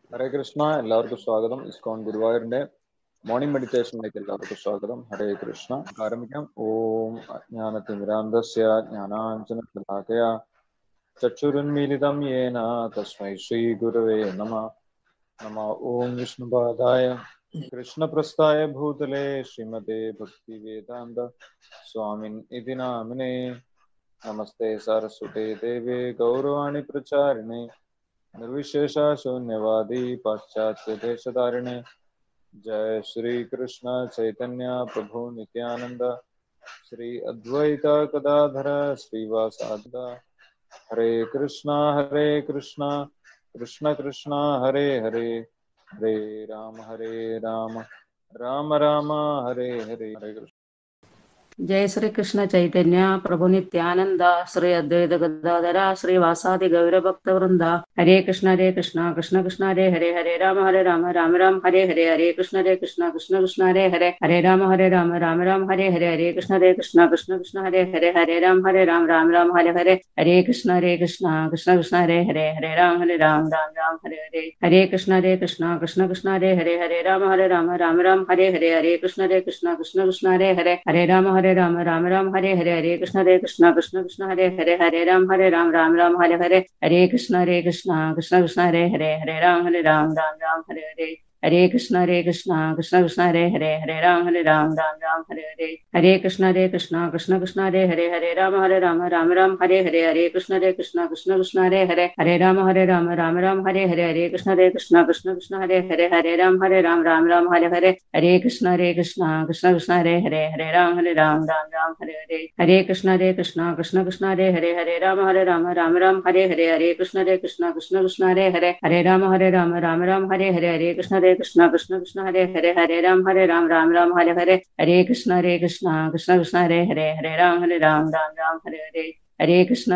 ഹരേ കൃഷ്ണ. എല്ലാവർക്കും സ്വാഗതം. ഇസ്കോൺ ഗുരുവായൂരിന്റെ മോർണിംഗ് മെഡിറ്റേഷനിലേക്ക് എല്ലാവർക്കും സ്വാഗതം. ഹരേ കൃഷ്ണ. ആരംഭിക്കാം. ഓം അജ്ഞാനതിമിരാന്ധസ്യ ജ്ഞാനാഞ്ജനശലാകയ ചക്ഷുരുന്മീലിതം യേന തസ്മൈ ശ്രീ ഗുരവേ നമഃ. നമഃ ഓം വിഷ്ണുപാദായ കൃഷ്ണപ്രസ്ഥായ ഭൂതലേ ശ്രീമതേ ഭക്തിവേദാന്ത സ്വാമിൻ ഇതി നാമിനേ. നമസ്തേ സരസ്വതേ ദേവേ ഗൗരവാണി പ്രചാരിണേ निर्विशेष शून्यवादी पाश्चात्य देशधारिणे. जय श्री कृष्ण चैतन्य प्रभु नित्यानंद श्री अद्वैत गदाधर श्रीवासादि. हरे कृष्णा कृष्ण कृष्ण हरे हरे, हरे राम राम राम हरे हरे. हरे कृष्ण. जय श्री कृष्ण चैतन्य प्रभु नित्यानंद श्री अद्वैत गदाधर श्रीवासादि गौर भक्त वृंद. हरे कृष्ण कृष्ण कृष्ण हरे हरे, हरे राम राम राम हरे हरे. हरे कृष्ण कृष्ण कृष्ण हरे हरे, हरे राम राम हरे हरे. हरे कृष्ण कृष्ण हरे हरे, हरे राम राम हरे हरे. हरे कृष्ण कृष्ण हरे हरे, हरे राम राम हरे हरे. हरे कृष्ण कृष्ण हरे हरे, हरे राम राम हरे हरे. हरे कृष्ण कृष्ण हरे हरे, हरे राम राम हरे हरे. हरे कृष्ण कृष्ण हरे हरे, हरे राम राम हरे हरे. हरे कृष्ण कृष्ण हरे हरे, हरे राम राम हरे हरे. हरे कृष्ण कृष्ण हरे हरे, हरे राम राम हरे हरे. हरे कृष्ण कृष्ण हरे हरे, हरे राम राम हरे हरे. हरे कृष्ण कृष्ण हरे हरे, हरे राम राम हरे हरे. हरे कृष्ण कृष्ण हरे हरे, हरे राम राम हरे हरे. हरे कृष्ण कृष्ण हरे हरे, हरे राम राम हरे हरे. हरे कृष्ण कृष्ण हरे हरे, हरे राम राम हरे हरे. हरे कृष्ण कृष्ण हरे हरे, हरे राम राम हरे हरे. हरे कृष्ण कृष्ण हरे हरे, हरे राम राम हरे हरे. हरे कृष्ण कृष्ण हरे हरे, हरे राम राम हरे हरे. हरे कृष्ण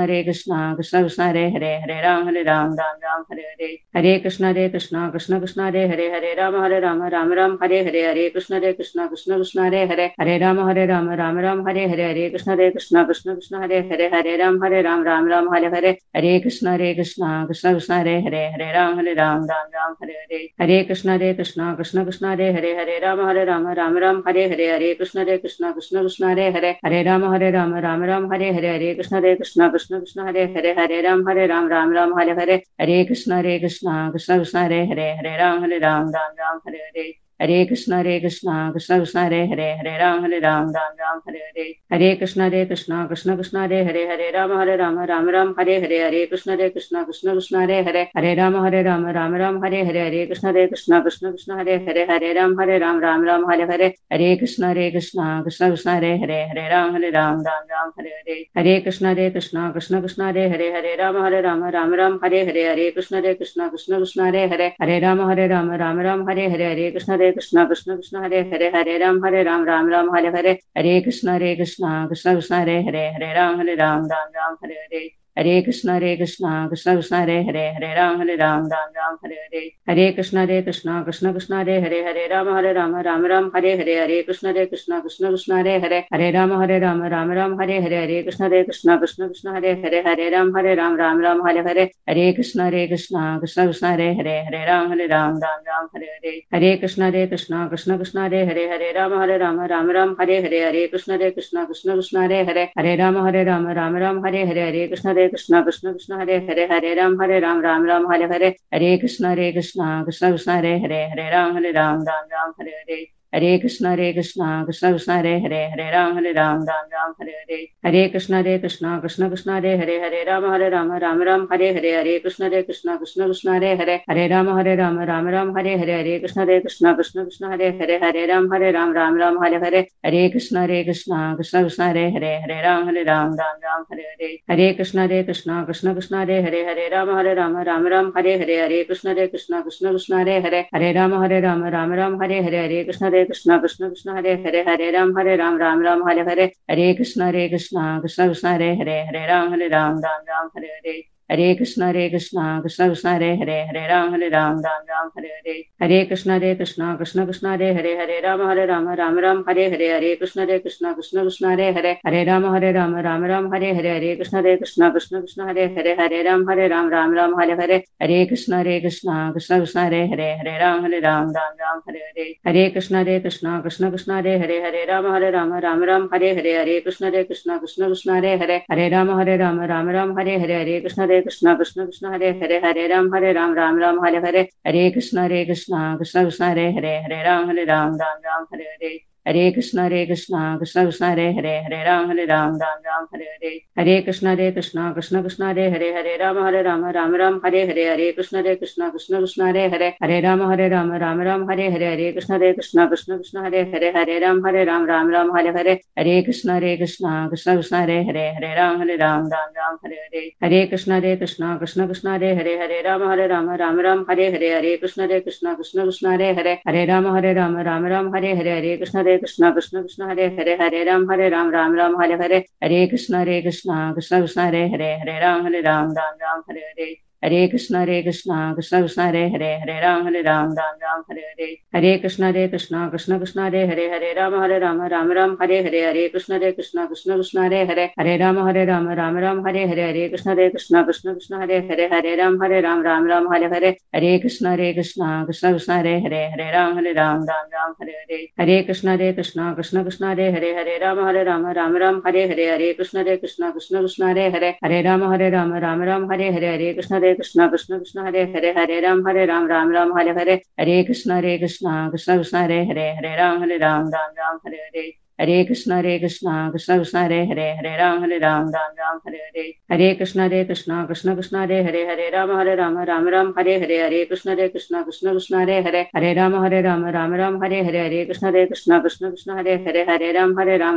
कृष्ण हरे हरे, हरे राम राम हरे हरे. हरे कृष्ण कृष्ण हरे हरे, हरे राम राम हरे हरे. हरे कृष्ण कृष्ण हरे हरे, हरे राम राम हरे हरे. हरे कृष्ण कृष्ण हरे हरे, हरे राम राम हरे हरे. हरे कृष्ण कृष्ण हरे हरे, हरे राम राम हरे हरे. हरे कृष्ण कृष्ण हरे हरे, हरे राम राम हरे हरे. हरे कृष्ण कृष्ण हरे हरे, हरे राम राम हरे हरे. हरे कृष्ण कृष्ण हरे हरे, हरे राम राम हरे हरे. हरे कृष्ण कृष्ण हरे हरे, हरे राम राम हरे हरे. हरे कृष्ण कृष्ण हरे हरे, हरे राम राम हरे हरे. हरे कृष्ण कृष्ण हरे हरे, हरे राम राम हरे हरे. हरे कृष्ण कृष्ण हरे हरे, हरे राम राम हरे हरे. हरे कृष्ण कृष्ण हरे हरे, हरे राम राम हरे हरे. हरे कृष्ण कृष्ण हरे हरे, हरे राम राम हरे हरे. हरे कृष्ण कृष्ण हरे हरे, हरे राम राम हरे हरे. हरे कृष्ण कृष्ण हरे हरे, हरे राम राम हरे हरे. हरे कृष्ण कृष्ण हरे हरे, हरे राम राम हरे हरे. हरे कृष्ण कृष्ण हरे हरे, हरे राम राम हरे हरे. हरे कृष्ण कृष्ण हरे हरे, हरे राम राम हरे हरे. हरे कृष्ण कृष्ण हरे हरे, हरे राम राम हरे हरे. हरे कृष्ण कृष्ण हरे हरे, हरे राम राम हरे हरे. हरे कृष्ण कृष्ण हरे हरे, हरे राम राम हरे हरे. हरे कृष्ण कृष्ण हरे हरे, हरे राम राम हरे हरे. हरे कृष्ण कृष्ण हरे हरे, हरे राम राम हरे हरे. हरे कृष्ण कृष्ण हरे हरे, हरे राम राम हरे हरे. हरे कृष्ण कृष्ण हरे हरे, हरे राम राम हरे हरे. हरे कृष्ण कृष्ण हरे हरे, हरे राम राम हरे हरे. हरे कृष्ण कृष्ण हरे हरे, हरे राम राम हरे हरे. हरे कृष्ण कृष्ण हरे हरे, हरे राम राम हरे हरे. हरे कृष्ण कृष्ण हरे हरे, हरे राम राम हरे हरे. हरे कृष्ण कृष्ण हरे हरे, हरे राम राम हरे हरे. हरे कृष्ण कृष्ण हरे हरे, हरे राम राम हरे हरे. हरे कृष्ण कृष्ण हरे हरे, हरे राम राम हरे हरे. हरे कृष्ण कृष्ण हरे हरे, हरे राम राम हरे हरे. हरे कृष्ण कृष्ण हरे हरे, हरे राम राम हरे हरे. हरे कृष्ण कृष्ण हरे हरे, हरे राम राम हरे हरे. हरे कृष्ण कृष्ण कृष्ण हरे राम राम हरे कृष्ण कृष्ण हरे राम हरे कृष्ण कृष्ण कृष्ण हरे राम हरे कृष्ण हरे राम हरे कृष्ण कृष्ण कृष्ण हरे राम हरे कृष्ण कृष्ण हरे राम हरे कृष्ण कृष्ण हरे राम हरे कृष्ण कृष्ण हरे राम हरे कृष्ण कृष्ण कृष्ण हरे राम हरे कृष्ण कृष्ण कृष्ण हरे राम हरे कृष्ण कृष्ण कृष्ण हरे राम हरे कृष्ण कृष्ण हरे राम हरे कृष्ण कृष्ण हरे राम हरे कृष्ण कृष्ण कृष्ण हरे राम हरे कृष्ण कृष्ण कृष्ण हरे राम हरे कृष्ण कृष्ण हरे राम हरे कृष्ण कृष्ण हरे राम हरे कृष्ण कृष्ण कृष्ण हरे राम हरे कृष्ण कृष्ण कृष्ण हरे राम हरे कृष्ण कृष्ण कृष्ण हरे राम हरे कृष्ण कृष्ण हरे राम हरे कृष्ण कृष्ण हरे राम हरे कृष्ण कृष्ण कृष्ण हरे राम हरे कृष्ण कृष्ण हरे राम हरे कृष्ण कृष्ण हरे राम हरे कृष्ण कृष्ण हरे राम हरे कृष्ण कृष्ण कृष्ण हरे राम हरे कृष्ण कृष्ण कृष्ण हरे राम हरे कृष्ण कृष्ण कृष्ण हरे राम हरे कृष्ण कृष्ण हरे राम हरे कृष्ण कृष्ण हरे राम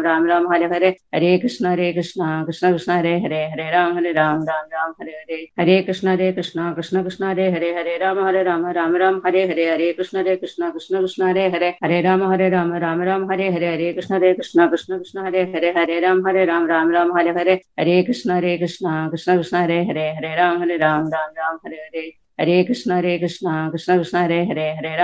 हरे कृष्ण कृष्ण कृष्ण हरे राम हरे कृष्ण कृष्ण हरे राम हरे कृष्ण कृष्ण हरे राम हरे कृष्ण कृष्ण हरे राम हरे कृष्ण कृष्ण कृष्ण हरे राम हरे कृष्ण कृष्ण कृष्ण हरे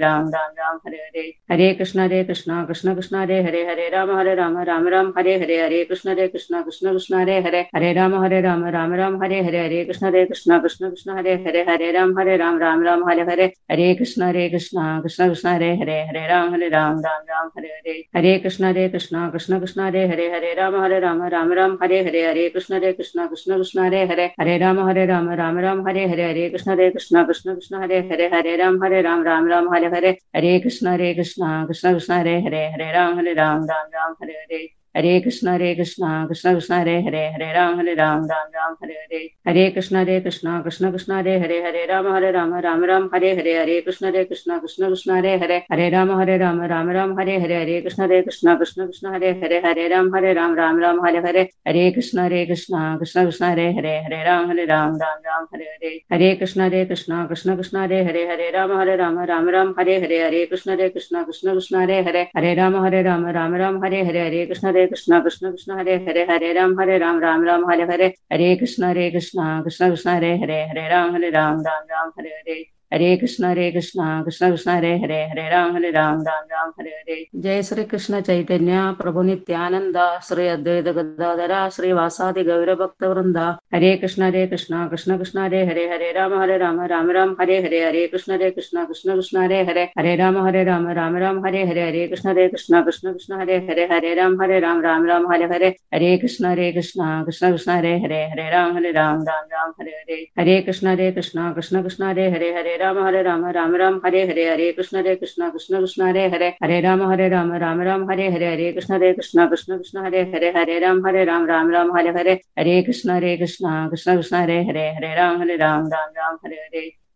कृष्ण कृष्ण हरे राम हरे कृष्ण कृष्ण हरे राम हरे कृष्ण कृष्ण हरे राम हरे कृष्ण कृष्ण हरे राम हरे कृष्ण कृष्ण हरे राम हरे कृष्ण कृष्ण हरे राम हरे कृष्ण कृष्ण हरे राम हरे कृष्ण कृष्ण हरे राम हरे कृष्ण कृष्ण कृष्ण हरे राम हरे कृष्ण कृष्ण कृष्ण हरे राम हरे कृष्ण कृष्ण हरे राम हरे कृष्ण कृष्ण हरे राम हरे कृष्ण कृष्ण हरे राम हरे कृष्ण कृष्ण हरे राम हरे कृष्ण कृष्ण हरे राम हरे कृष्ण कृष्ण हरे राम हरे कृष्ण कृष्ण हरे राम हरे कृष्ण कृष्ण कृष्ण हरे राम जय श्री कृष्ण चैतन्य प्रभु नित्यानंद श्री अद्वैत गदाधर श्रीवासादि गौर भक्त वृंदा हरे कृष्ण कृष्ण कृष्ण हरे राम हरे कृष्ण कृष्ण हरे राम हरे कृष्ण कृष्ण हरे राम हरे कृष्ण कृष्ण कृष्ण हरे राम हरे कृष्ण कृष्ण कृष्ण हरे राम हरे कृष्ण कृष्ण हरे राम हरे कृष्ण कृष्ण हरे राम हरे कृष्ण कृष्ण कृष्ण हरे राम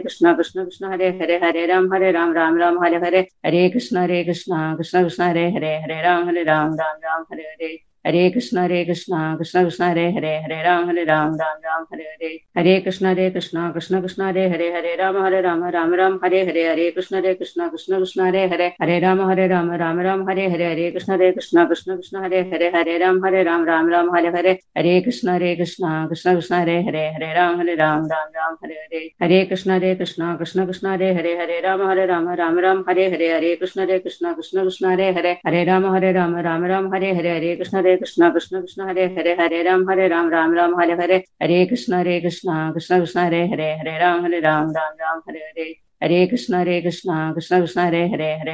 कृष्ण कृष्ण कृष्ण हरे हरे हरे राम राम राम हरे कृष्ण कृष्ण कृष्ण हरे राम हरे कृष्ण कृष्ण कृष्ण हरे राम हरे कृष्ण कृष्ण कृष्ण हरे राम राम हरे कृष्ण कृष्ण हरे राम हरे कृष्ण कृष्ण हरे राम हरे कृष्ण कृष्ण कृष्ण हरे राम हरे कृष्ण कृष्ण कृष्ण हरे राम हरे कृष्ण कृष्ण हरे राम हरे कृष्ण कृष्ण हरे राम हरे कृष्ण कृष्ण कृष्ण हरे राम हरे कृष्ण कृष्ण कृष्ण हरे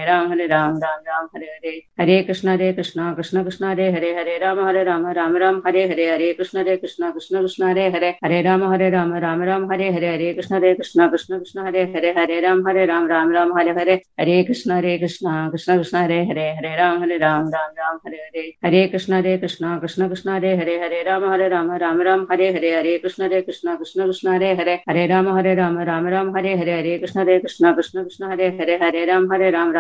हरे कृष्ण कृष्ण कृष्ण हरे राम हरे कृष्ण कृष्ण कृष्ण हरे राम हरे कृष्ण कृष्ण हरे राम हरे कृष्ण कृष्ण कृष्ण हरे राम हरे कृष्ण कृष्ण कृष्ण हरे राम हरे कृष्ण कृष्ण हरे राम हरे कृष्ण कृष्ण हरे राम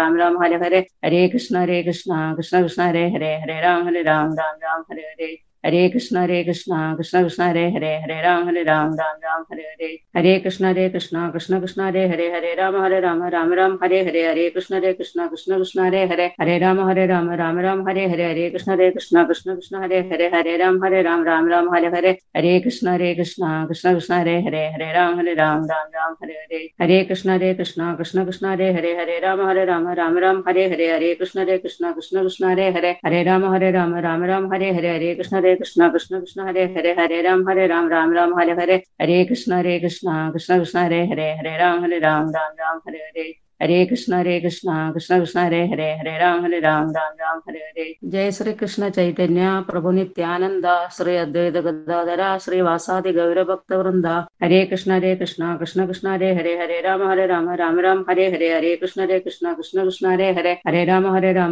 हरे कृष्ण कृष्ण कृष्ण हरे राम हरे कृष्ण कृष्ण कृष्ण हरे राम हरे कृष्ण कृष्ण कृष्ण हरे राम हरे कृष्ण कृष्ण हरे राम हरे कृष्ण कृष्ण हरे राम हरे कृष्ण कृष्ण हरे राम हरे कृष्ण कृष्ण कृष्ण हरे राम हरे कृष्ण कृष्ण हरे राम हरे कृष्ण कृष्ण हरे राम हरे कृष्ण कृष्ण कृष्ण हरे राम हरे कृष्ण कृष्ण कृष्ण हरे राम जय श्री कृष्ण चैतन्य प्रभु नित्यानंद श्री अद्वैत गदाधर श्रीवासादि गौर भक्त वृंदा हरे कृष्ण कृष्ण कृष्ण हरे राम हरे कृष्ण कृष्ण हरे राम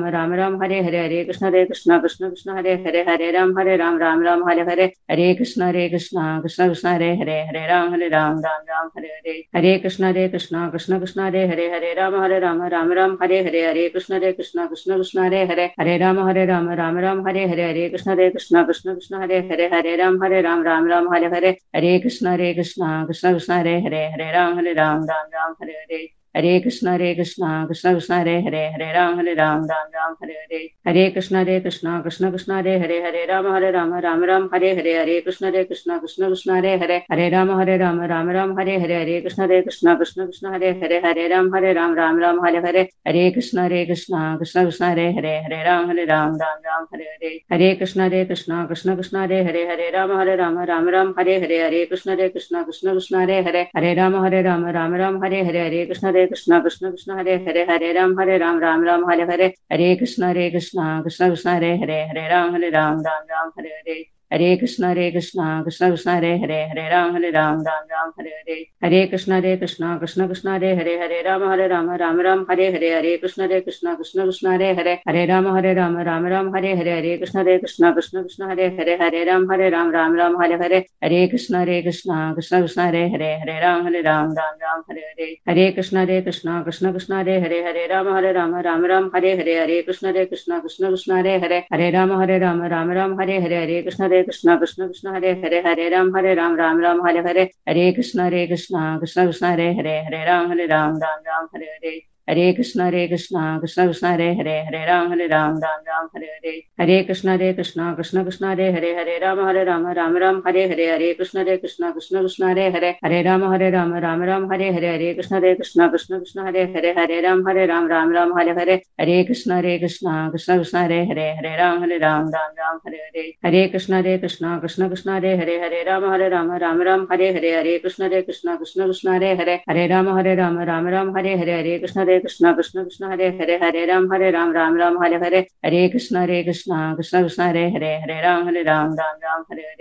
हरे कृष्ण कृष्ण हरे राम हरे कृष्ण कृष्ण हरे राम हरे कृष्ण कृष्ण कृष्ण हरे राम हरे कृष्ण कृष्ण हरे राम हरे कृष्ण कृष्ण हरे राम हरे कृष्ण कृष्ण हरे राम हरे कृष्ण कृष्ण कृष्ण हरे कृष्ण कृष्ण कृष्ण हरे राम हरे कृष्ण कृष्ण हरे राम हरे कृष्ण कृष्ण हरे राम हरे कृष्ण कृष्ण हरे राम हरे कृष्ण कृष्ण कृष्ण हरे राम हरे कृष्ण कृष्ण हरे राम हरे कृष्ण कृष्ण हरे राम हरे कृष्ण कृष्ण कृष्ण हरे राम हरे कृष्ण कृष्ण कृष्ण हरे कृष्ण कृष्ण हरे राम हरे कृष्ण कृष्ण हरे राम हरे कृष्ण कृष्ण हरे राम हरे कृष्ण कृष्ण हरे राम हरे कृष्ण कृष्ण हरे राम हरे कृष्ण कृष्ण हरे राम हरे कृष्ण कृष्ण हरे राम हरे कृष्ण कृष्ण हरे राम हरे कृष्ण कृष्ण कृष्ण हरे राम हरे कृष्ण कृष्ण कृष्ण हरे राम हरे कृष्ण कृष्ण हरे राम हरे कृष्ण कृष्ण हरे राम हरे कृष्ण कृष्ण हरे राम हरे कृष्ण कृष्ण कृष्ण हरे राम हरे कृष्ण कृष्ण हरे राम हरे कृष्ण कृष्ण हरे राम हरे कृष्ण कृष्ण कृष्ण हरे राम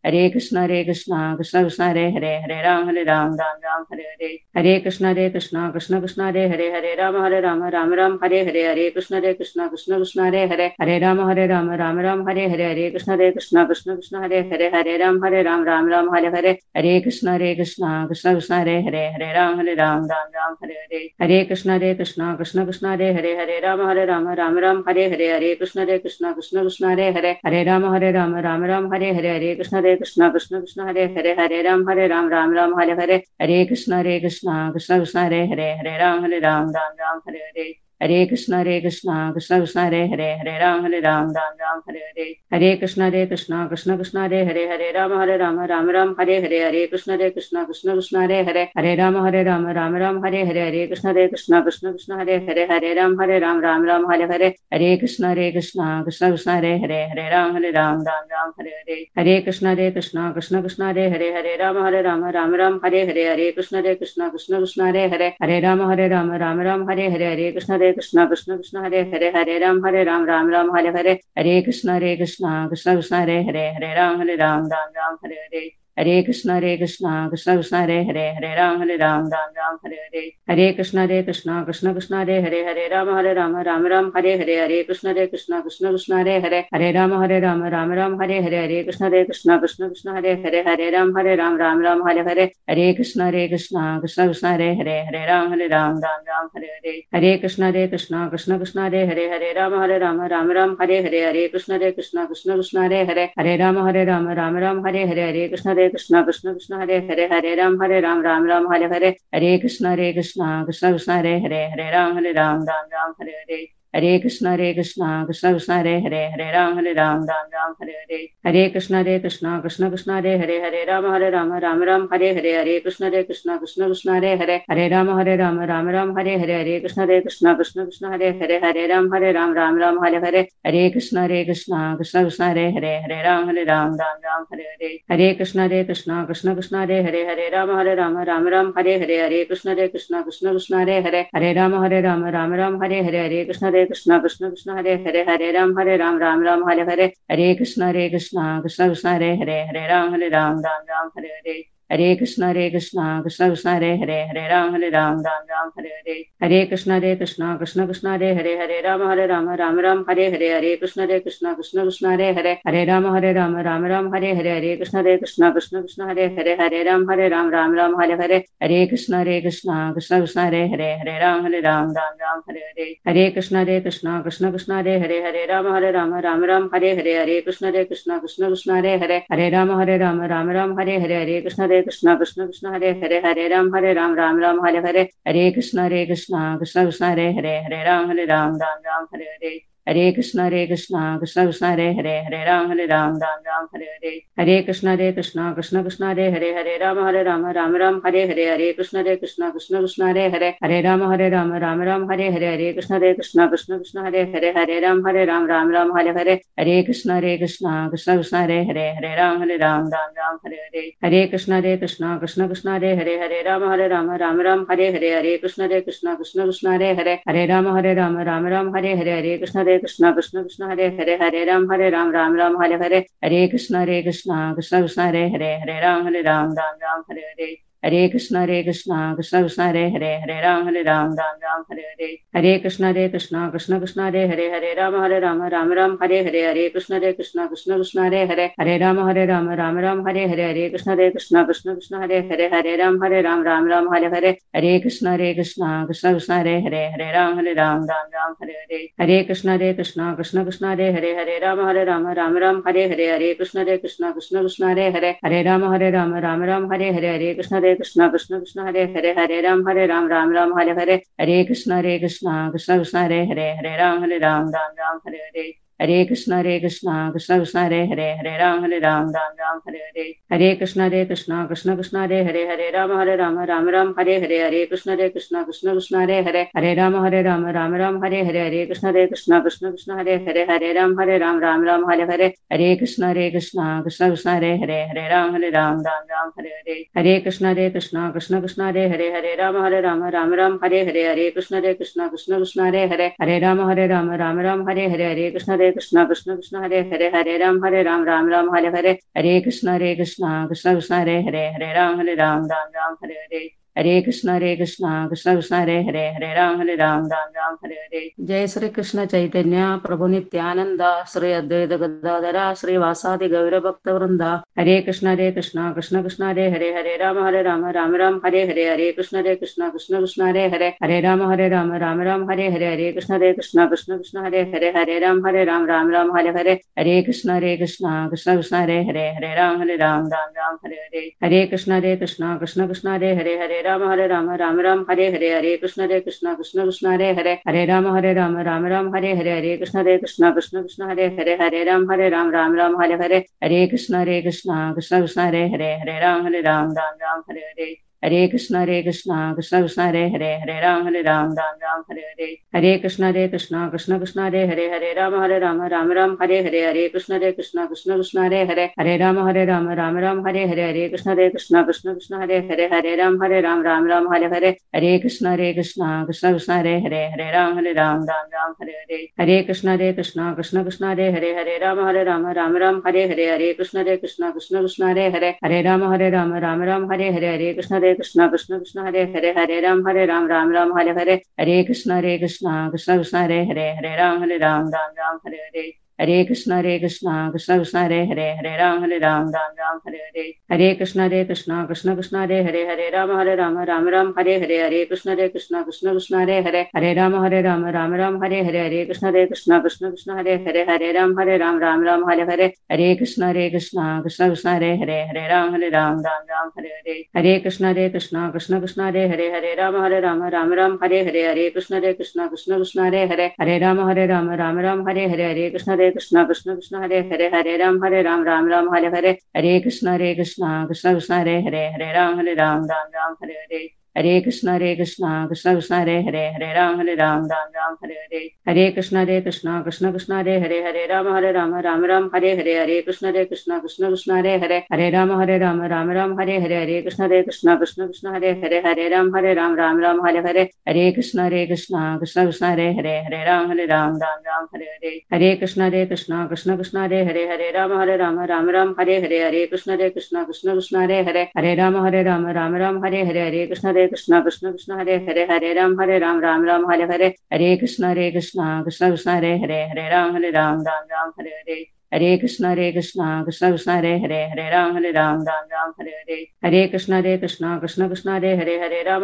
हरे कृष्ण कृष्ण कृष्ण हरे राम राम राम हरे कृष्ण कृष्ण कृष्ण हरे हरे राम राम हरे कृष्ण कृष्ण हरे राम हरे कृष्ण राम हरे कृष्ण कृष्ण हरे राम हरे कृष्ण कृष्ण हरे राम हरे कृष्ण कृष्ण हरे राम हरे कृष्ण कृष्ण हरे राम हरे कृष्ण कृष्ण हरे राम हरे कृष्ण कृष्ण कृष्ण हरे राम हरे कृष्ण कृष्ण कृष्ण हरे राम हरे कृष्ण कृष्ण हरे राम हरे कृष्ण कृष्ण हरे राम हरे कृष्ण कृष्ण हरे राम हरे कृष्ण कृष्ण हरे राम हरे कृष्ण कृष्ण हरे राम हरे कृष्ण कृष्ण हरे राम हरे कृष्ण कृष्ण हरे राम हरे कृष्ण कृष्ण कृष्ण हरे राम हरे कृष्ण कृष्ण हरे राम हरे कृष्ण कृष्ण हरे राम हरे कृष्ण कृष्ण हरे राम हरे कृष्ण कृष्ण हरे हरे कृष्ण कृष्ण हरे राम हरे कृष्ण कृष्ण हरे राम हरे कृष्ण कृष्ण हरे राम हरे कृष्ण कृष्ण हरे राम हरे कृष्ण कृष्ण कृष्ण हरे राम हरे कृष्ण कृष्ण कृष्ण हरे राम हरे कृष्ण कृष्ण हरे राम हरे कृष्ण कृष्ण हरे राम हरे कृष्ण कृष्ण हरे राम हरे कृष्ण कृष्ण हरे राम हरे कृष्ण कृष्ण हरे राम हरे कृष्ण कृष्ण हरे राम हरे कृष्ण कृष्ण हरे राम हरे कृष्ण कृष्ण कृष्ण हरे राम हरे कृष्ण कृष्ण कृष्ण हरे राम हरे कृष्ण कृष्ण हरे राम हरे कृष्ण कृष्ण हरे राम हरे कृष्ण कृष्ण हरे राम हरे कृष्ण कृष्ण हरे राम हरे कृष्ण कृष्ण हरे राम हरे कृष्ण कृष्ण हरे राम हरे कृष्ण कृष्ण हरे राम हरे कृष्ण कृष्ण कृष्ण हरे राम हरे कृष्ण कृष्ण कृष्ण हरे राम हरे कृष्ण कृष्ण हरे राम हरे कृष्ण कृष्ण हरे राम हरे कृष्ण कृष्ण हरे राम हरे कृष्ण कृष्ण हरे राम हरे कृष्ण कृष्ण हरे राम हरे कृष्ण कृष्ण हरे राम हरे कृष्ण कृष्ण हरे राम हरे कृष्ण कृष्ण कृष्ण हरे राम हरे कृष्ण कृष्ण कृष्ण हरे राम हरे कृष्ण कृष्ण हरे राम हरे कृष्ण कृष्ण हरे राम हरे कृष्ण कृष्ण हरे राम हरे कृष्ण कृष्ण हरे राम हरे कृष्ण कृष्ण हरे राम हरे कृष्ण कृष्ण हरे राम हरे कृष्ण कृष्ण हरे राम हरे कृष्ण कृष्ण कृष्ण हरे राम हरे कृष्ण कृष्ण कृष्ण हरे राम हरे कृष्ण कृष्ण हरे राम हरे कृष्ण कृष्ण हरे राम हरे कृष्ण कृष्ण हरे राम हरे कृष्ण कृष्ण कृष्ण हरे राम हरे कृष्ण कृष्ण कृष्ण हरे राम हरे कृष्ण हरे कृष्ण कृष्ण कृष्ण हरे हरे हरे राम राम राम हरे हरे हरे कृष्ण कृष्ण हरे राम हरे हरे हरे कृष्ण कृष्ण हरे हरे। जय श्री कृष्ण चैतन्य प्रभु नित्यानंद श्री अद्वैत गदाधर श्रीवासादि गौर भक्त वृंद हरे कृष्ण कृष्ण कृष्ण हरे हरे राम राम हरे कृष्ण कृष्ण कृष्ण हरे राम हरे हरे कृष्ण कृष्ण हरे राम हरे कृष्ण कृष्ण कृष्ण हरे राम हरे कृष्ण कृष्ण हरे राम हरे कृष्ण कृष्ण हरे राम हरे कृष्ण कृष्ण हरे राम हरे कृष्ण कृष्ण हरे राम हरे कृष्ण कृष्ण कृष्ण हरे राम हरे कृष्ण कृष्ण कृष्ण हरे राम हरे कृष्ण कृष्ण हरे राम हरे कृष्ण कृष्ण हरे राम हरे कृष्ण कृष्ण हरे राम हरे कृष्ण कृष्ण कृष्ण हरे राम हरे कृष्ण कृष्ण हरे राम हरे कृष्ण कृष्ण हरे राम हरे कृष्ण कृष्ण कृष्ण हरे राम हरे कृष्ण कृष्ण कृष्ण हरे राम हरे कृष्ण कृष्ण कृष्ण हरे राम हरे कृष्ण कृष्ण हरे राम हरे कृष्ण कृष्ण हरे राम हरे कृष्ण कृष्ण हरे राम हरे कृष्ण कृष्ण कृष्ण हरे राम हरे कृष्ण कृष्ण हरे राम हरे कृष्ण कृष्ण हरे राम हरे कृष्ण कृष्ण हरे राम हरे कृष्ण कृष्ण कृष्ण हरे राम हरे कृष्ण कृष्ण कृष्ण हरे राम हरे कृष्ण कृष्ण हरे राम हरे कृष्ण कृष्ण हरे राम हरे कृष्ण कृष्ण हरे राम हरे कृष्ण कृष्ण कृष्ण हरे राम हरे कृष्ण कृष्ण हरे राम हरे कृष्ण कृष्ण हरे राम हरे कृष्ण कृष्ण कृष्ण हरे राम हरे कृष्ण कृष्ण कृष्ण हरे राम हरे कृष्ण कृष्ण कृष्ण हरे राम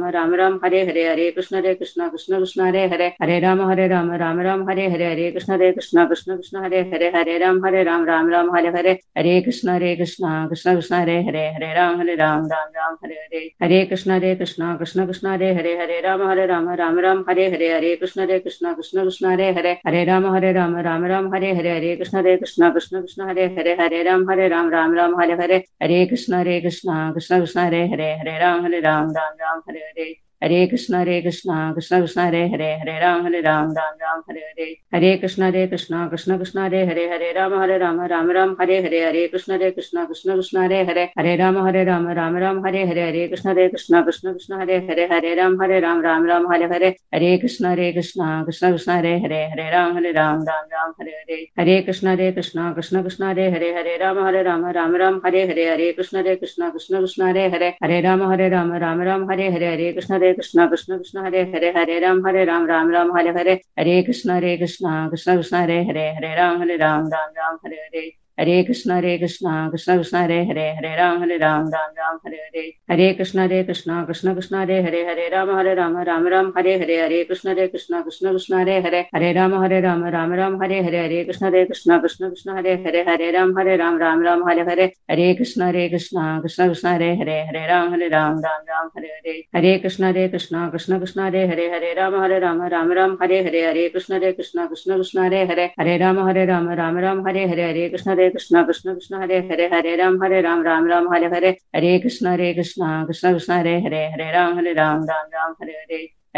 हरे कृष्ण कृष्ण हरे राम हरे कृष्ण कृष्ण हरे राम हरे कृष्ण कृष्ण हरे राम हरे कृष्ण कृष्ण कृष्ण हरे राम हरे कृष्ण कृष्ण हरे राम हरे कृष्ण कृष्ण हरे राम हरे कृष्ण कृष्ण कृष्ण हरे राम हरे कृष्ण कृष्ण कृष्ण हरे राम हरे कृष्ण कृष्ण कृष्ण हरे राम हरे कृष्ण कृष्ण हरे राम हरे कृष्ण कृष्ण हरे राम हरे कृष्ण कृष्ण कृष्ण हरे राम हरे कृष्ण कृष्ण कृष्ण हरे राम हरे कृष्ण कृष्ण हरे राम हरे कृष्ण कृष्ण हरे राम हरे कृष्ण कृष्ण हरे राम हरे कृष्ण कृष्ण कृष्ण हरे राम हरे कृष्ण कृष्ण कृष्ण हरे राम हरे कृष्ण कृष्ण हरे राम हरे कृष्ण कृष्ण हरे राम हरे कृष्ण कृष्ण हरे राम हरे कृष्ण कृष्ण कृष्ण हरे राम हरे कृष्ण कृष्ण हरे राम हरे कृष्ण कृष्ण हरे राम हरे कृष्ण कृष्ण कृष्ण हरे राम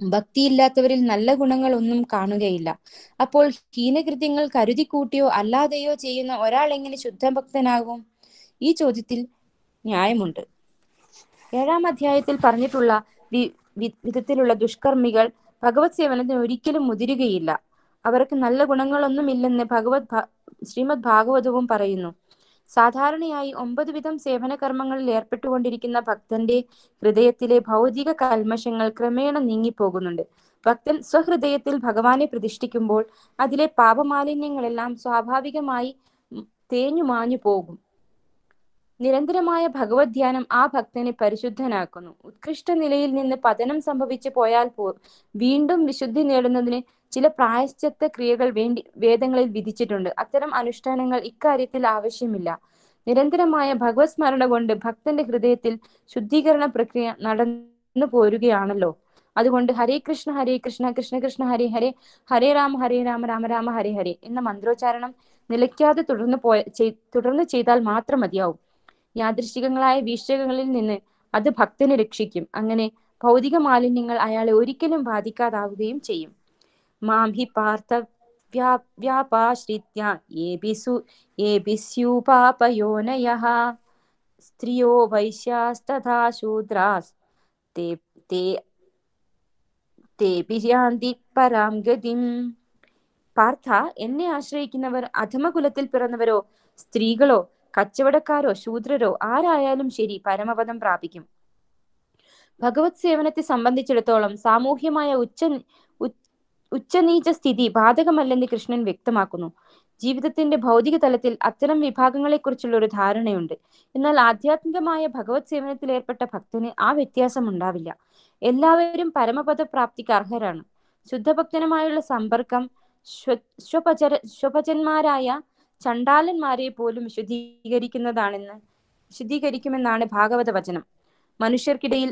ഭക്തിയില്ലാത്തവരിൽ നല്ല ഗുണങ്ങൾ ഒന്നും കാണുകയില്ല. അപ്പോൾ ഹീനകൃത്യങ്ങൾ കരുതിക്കൂട്ടിയോ അല്ലാതെയോ ചെയ്യുന്ന ഒരാൾ എങ്ങനെ ശുദ്ധഭക്തനാകും? ഈ ചോദ്യത്തിൽ ന്യായമുണ്ട്. 7-ാം അധ്യായത്തിൽ പറഞ്ഞിട്ടുള്ള വിധത്തിലുള്ള ദുഷ്കർമ്മികൾ ഭഗവത് സേവനത്തിന് ഒരിക്കലും മുതിരുകയില്ല. അവർക്ക് നല്ല ഗുണങ്ങളൊന്നുമില്ലെന്ന് ശ്രീമദ് ഭാഗവതവും പറയുന്നു. സാധാരണയായി 9 വിധം സേവന കർമ്മങ്ങളിൽ ഏർപ്പെട്ടുകൊണ്ടിരിക്കുന്ന ഭക്തന്റെ ഹൃദയത്തിലെ ഭൗതിക കൽമഷങ്ങൾ ക്രമേണ നീങ്ങിപ്പോകുന്നുണ്ട്. ഭക്തൻ സ്വഹൃദയത്തിൽ ഭഗവാനെ പ്രതിഷ്ഠിക്കുമ്പോൾ അതിലെ പാപമാലിന്യങ്ങളെല്ലാം സ്വാഭാവികമായി തേഞ്ഞു മാഞ്ഞു പോകും. നിരന്തരമായ ഭഗവത് ധ്യാനം ആ ഭക്തനെ പരിശുദ്ധനാക്കുന്നു. ഉത്കൃഷ്ട നിലയിൽ നിന്ന് പതനം സംഭവിച്ചു പോയാൽ വീണ്ടും വിശുദ്ധി നേടുന്നതിന് ചില പ്രായശ്ചിത്ത ക്രിയകൾ വേദങ്ങളിൽ വിധിച്ചിട്ടുണ്ട്. അത്തരം അനുഷ്ഠാനങ്ങൾ ഇക്കാര്യത്തിൽ ആവശ്യമില്ല. നിരന്തരമായ ഭഗവത് സ്മരണ കൊണ്ട് ഭക്തന്റെ ഹൃദയത്തിൽ ശുദ്ധീകരണ പ്രക്രിയ നടന്നു പോരുകയാണല്ലോ. അതുകൊണ്ട് ഹരേ കൃഷ്ണ കൃഷ്ണ കൃഷ്ണ ഹരേ ഹരേ, ഹരേ രാമ രാമ രാമ ഹരേ ഹരേ എന്ന മന്ത്രോച്ചാരണം നിലയ്ക്കാതെ തുടർന്ന് ചെയ്താൽ മാത്രം മതിയാവും. യാദൃശ്ചികങ്ങളായ വീഴ്ചകളിൽ നിന്ന് അത് ഭക്തനെ രക്ഷിക്കും. അങ്ങനെ ഭൗതിക മാലിന്യങ്ങൾ അയാളെ ഒരിക്കലും ബാധിക്കാതാവുകയും ചെയ്യും. മാം ഹി പാർത്ഥ വ്യാപാശ്രിത്യ യേഭിസ്യൂപാപയോനയഃ സ്ത്രിയോ വൈശ്യാസ്തഥാ ശൂദ്രാസ് തേപി യാന്തി പരാം ഗതിം. പാർത്ഥ, എന്നെ ആശ്രയിക്കുന്നവർ അധമകുലത്തിൽ പിറന്നവരോ സ്ത്രീകളോ കച്ചവടക്കാരോ ശൂദ്രരോ ആരായാലും ശരി പരമപദം പ്രാപിക്കും. ഭഗവത് സേവനത്തെ സംബന്ധിച്ചിടത്തോളം സാമൂഹ്യമായ ഉച്ചനീച സ്ഥിതി ബാധകമല്ലെന്ന് കൃഷ്ണൻ വ്യക്തമാക്കുന്നു. ജീവിതത്തിന്റെ ഭൗതിക തലത്തിൽ അത്തരം വിഭാഗങ്ങളെക്കുറിച്ചുള്ള ഒരു ധാരണയുണ്ട്. എന്നാൽ ആധ്യാത്മികമായ ഭഗവത് സേവനത്തിൽ ഏർപ്പെട്ട ഭക്തന് ആ വ്യത്യാസം ഉണ്ടാവില്ല. എല്ലാവരും പരമപദ പ്രാപ്തിക്ക് അർഹരാണ്. ശുദ്ധഭക്തനുമായുള്ള സമ്പർക്കം സ്വപചന്മാരായ ചണ്ടാലന്മാരെ പോലും ശുദ്ധീകരിക്കുമെന്നാണ് ഭാഗവത വചനം. മനുഷ്യർക്കിടയിൽ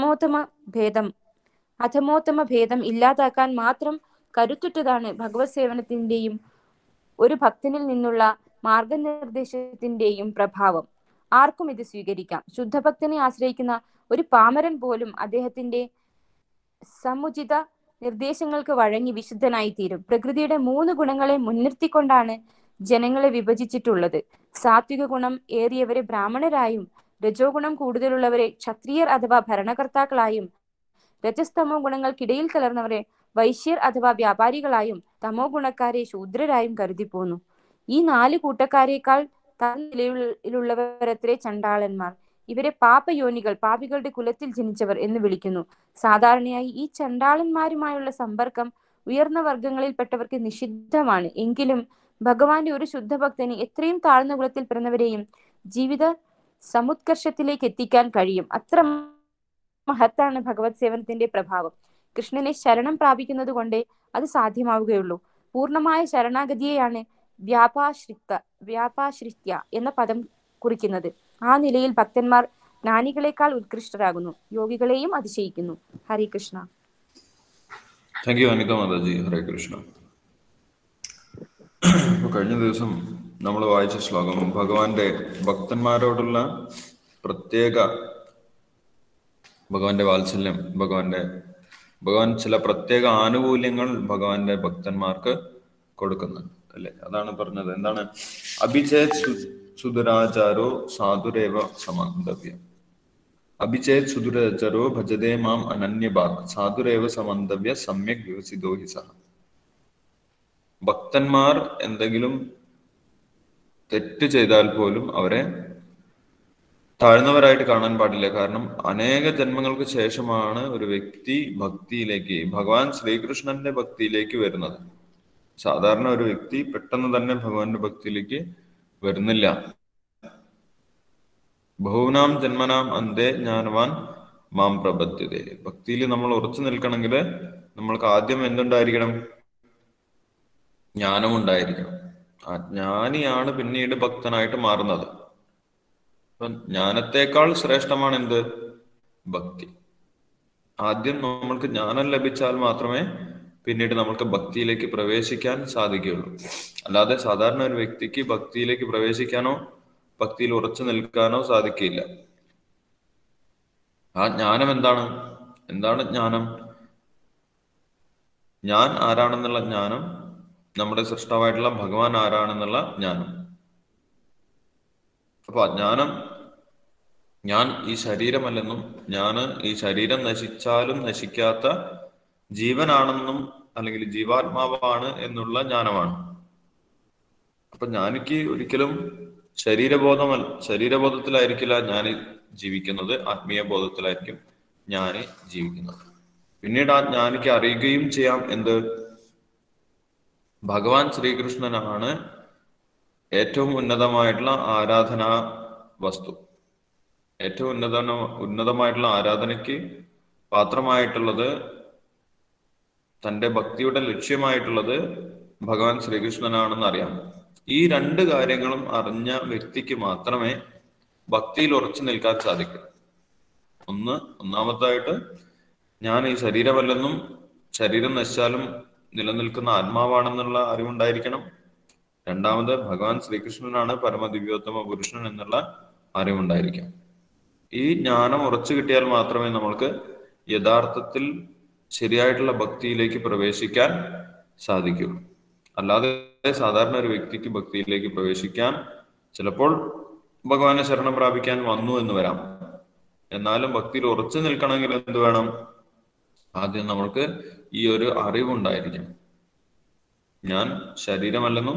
അധമോത്തമ ഭേദം ഇല്ലാതാക്കാൻ മാത്രം കരുത്തുറ്റതാണ് ഭഗവത് സേവനത്തിന്റെയും ഒരു ഭക്തനിൽ നിന്നുള്ള മാർഗനിർദ്ദേശത്തിന്റെയും പ്രഭാവം. ആർക്കും ഇത് സ്വീകരിക്കാം. ശുദ്ധഭക്തനെ ആശ്രയിക്കുന്ന ഒരു പാമരൻ പോലും അദ്ദേഹത്തിന്റെ സമുചിത നിർദ്ദേശങ്ങൾക്ക് വഴങ്ങി വിശുദ്ധനായി തീരും. പ്രകൃതിയുടെ 3 ഗുണങ്ങളെ മുൻനിർത്തിക്കൊണ്ടാണ് ജനങ്ങളെ വിഭജിച്ചിട്ടുള്ളത്. സാത്വിക ഗുണം ഏറിയവരെ ബ്രാഹ്മണരായും, രജോ ഗുണം കൂടുതലുള്ളവരെ ക്ഷത്രിയർ അഥവാ ഭരണകർത്താക്കളായും, രജസ്തമോ ഗുണങ്ങൾക്കിടയിൽ കലർന്നവരെ വൈശ്യർ അഥവാ വ്യാപാരികളായും, തമോ ഗുണക്കാരെ ശൂദ്രരായും കരുതിപ്പോന്നു. ഈ 4 കൂട്ടക്കാരേക്കാൾ നിലയിലുള്ളവരത്രേ ചണ്ടാളന്മാർ. ഇവരെ പാപയോനികൾ, പാപികളുടെ കുലത്തിൽ ജനിച്ചവർ എന്ന് വിളിക്കുന്നു. സാധാരണയായി ഈ ചണ്ടാളന്മാരുമായുള്ള സമ്പർക്കം ഉയർന്ന വർഗങ്ങളിൽപ്പെട്ടവർക്ക് നിഷിദ്ധമാണ്. എങ്കിലും ഭഗവാന്റെ ഒരു ശുദ്ധഭക്തന് എത്രയും താഴ്ന്ന കുലത്തിൽ പിറന്നവരെയും ജീവിത സമുത്കർഷത്തിലേക്ക് എത്തിക്കാൻ കഴിയും. അത്ര മഹത്താണ് ഭഗവത് സേവനത്തിന്റെ പ്രഭാവം. കൃഷ്ണനെ ശരണം പ്രാപിക്കുന്നത് കൊണ്ടേ അത് സാധ്യമാവുകയുള്ളൂ. പൂർണ്ണമായ ശരണാഗതിയെയാണ് വ്യാപാശ്രിത്യ എന്ന പദം കുറിക്കുന്നത്. ആ നിലയിൽ ഭക്തന്മാർ ജ്ഞാനികളെക്കാൾ ഉത്കൃഷ്ടരാകുന്നു, യോഗികളെയും അതിശയിക്കുന്നു. ഹരേ കൃഷ്ണ. താങ്ക് യു അനിത മാതാജി. ഹരേ കൃഷ്ണ. കഴിഞ്ഞ ദിവസം നമ്മൾ വായിച്ച ശ്ലോകം ഭഗവാന്റെ ഭക്തന്മാരോടുള്ള ഭഗവാന്റെ വാത്സല്യം, ഭഗവാൻ ചില പ്രത്യേക ആനുകൂല്യങ്ങൾ ഭഗവാന്റെ ഭക്തന്മാർക്ക് കൊടുക്കുന്നുണ്ട് അല്ലെ? അതാണ് പറഞ്ഞത്. എന്താണ്? അഭിചേത് സുദുരാചാരോ സാധുരേവ സമന്തവ്യം. അഭിചേത് സുദുരാചാരോ ഭജതേ മാം അനന്യഭാഗ് സാധുരേവ സമന്തവ്യ സമ്യക് വികസിതോ ഹി സഹ. ഭക്തന്മാർ എന്തെങ്കിലും തെറ്റ് ചെയ്താൽ പോലും അവരെ താഴ്ന്നവരായിട്ട് കാണാൻ പാടില്ല. കാരണം അനേക ജന്മങ്ങൾക്ക് ശേഷമാണ് ഒരു വ്യക്തി ഭഗവാൻ ശ്രീകൃഷ്ണന്റെ ഭക്തിയിലേക്ക് വരുന്നത്. സാധാരണ ഒരു വ്യക്തി പെട്ടെന്ന് തന്നെ ഭഗവാന്റെ ഭക്തിയിലേക്ക് വരുന്നില്ല. ബഹൂനാം ജന്മനാം അന്തേ ജ്ഞാനവാൻ മാം പ്രപദ്യതേ. ഭക്തിയിൽ നമ്മൾ ഉറച്ചു നിൽക്കണമെങ്കിൽ നമ്മൾക്ക് ആദ്യം എന്തുണ്ടായിരിക്കണം? ജ്ഞാനം ഉണ്ടായിരിക്കണം. ആ ജ്ഞാനിയാണ് പിന്നീട് ഭക്തനായിട്ട് മാറുന്നത്. ജ്ഞാനത്തെക്കാൾ ശ്രേഷ്ഠമാണ് എന്ത്? ഭക്തി. ആദ്യം നമ്മൾക്ക് ജ്ഞാനം ലഭിച്ചാൽ മാത്രമേ പിന്നീട് നമുക്ക് ഭക്തിയിലേക്ക് പ്രവേശിക്കാൻ സാധിക്കുകയുള്ളൂ. അല്ലാതെ സാധാരണ ഒരു വ്യക്തിക്ക് ഭക്തിയിലേക്ക് പ്രവേശിക്കാനോ ഭക്തിയിൽ ഉറച്ചു നിൽക്കാനോ സാധിക്കില്ല. ആ ജ്ഞാനം എന്താണ് ജ്ഞാനം? ഞാൻ ആരാണെന്നുള്ള ജ്ഞാനം, നമ്മുടെ സൃഷ്ടാവായിട്ടുള്ള ഭഗവാൻ ആരാണെന്നുള്ള ജ്ഞാനം. അപ്പൊ അജ്ഞാനം, ഞാൻ ഈ ശരീരമല്ലെന്നും ഞാൻ ഈ ശരീരം നശിച്ചാലും നശിക്കാത്ത ജീവനാണെന്നും അല്ലെങ്കിൽ ജീവാത്മാവാണ് എന്നുള്ള ജ്ഞാനമാണ്. അപ്പൊ ഞാനിക്ക് ഒരിക്കലും ശരീരബോധത്തിലായിരിക്കില്ല ഞാൻ ജീവിക്കുന്നത്, ആത്മീയ ബോധത്തിലായിരിക്കും ഞാൻ ജീവിക്കുന്നത്. പിന്നീട് ആ ജ്ഞാനിക്ക് അറിയുകയും ചെയ്യാം എന്ത്? ഭഗവാൻ ശ്രീകൃഷ്ണനാണ് ഏറ്റവും ഉന്നതമായിട്ടുള്ള ആരാധനാ വസ്തു. ഏറ്റവും ഉന്നതമായിട്ടുള്ള ആരാധനയ്ക്ക് പാത്രമായിട്ടുള്ളത്, തൻ്റെ ഭക്തിയുടെ ലക്ഷ്യമായിട്ടുള്ളത് ഭഗവാൻ ശ്രീകൃഷ്ണനാണെന്ന് അറിയാം. ഈ രണ്ട് കാര്യങ്ങളും അറിഞ്ഞ വ്യക്തിക്ക് മാത്രമേ ഭക്തിയിൽ ഉറച്ചു നിൽക്കാൻ സാധിക്കൂ. ഒന്നാമതായിട്ട് ഞാൻ ഈ ശരീരമല്ലെന്നും ശരീരം നശിച്ചാലും നിലനിൽക്കുന്ന ആത്മാവാണെന്നുള്ള അറിവുണ്ടായിരിക്കണം. രണ്ടാമത് ഭഗവാൻ ശ്രീകൃഷ്ണനാണ് പരമദിവ്യോത്തമ പുരുഷൻ എന്നുള്ള അറിവുണ്ടായിരിക്കാം. ഈ ജ്ഞാനം ഉറച്ചു കിട്ടിയാൽ മാത്രമേ നമ്മൾക്ക് യഥാർത്ഥത്തിൽ ശരിയായിട്ടുള്ള ഭക്തിയിലേക്ക് പ്രവേശിക്കാൻ സാധിക്കൂ. അല്ലാതെ സാധാരണ ഒരു വ്യക്തിക്ക് ഭക്തിയിലേക്ക് പ്രവേശിക്കാൻ ചിലപ്പോൾ ഭഗവാനെ ശരണം പ്രാപിക്കാൻ വന്നു എന്ന് വരാം. എന്നാലും ഭക്തിയിൽ ഉറച്ചു നിൽക്കണമെങ്കിൽ എന്ത് വേണം? ആദ്യം നമ്മൾക്ക് ഈ ഒരു അറിവുണ്ടായിരിക്കണം. ഞാൻ ശരീരമല്ലെന്നും